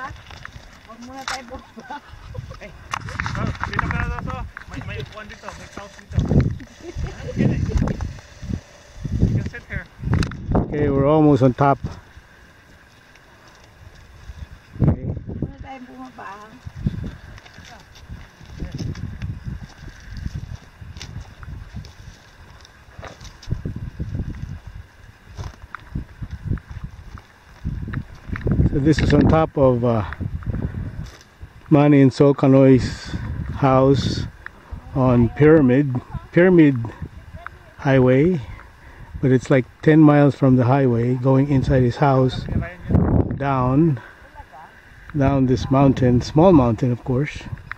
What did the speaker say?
Huwag muna tayo bumaba. Eh, dito ka na to. May upuan dito, may couch dito. You can sit here. Okay, we're almost on top. Okay. Muna tayo bumaba. So this is on top of Manny and Sol Canoy's house on Pyramid Highway, but it's like 10 miles from the highway going inside his house down this mountain, small mountain of course.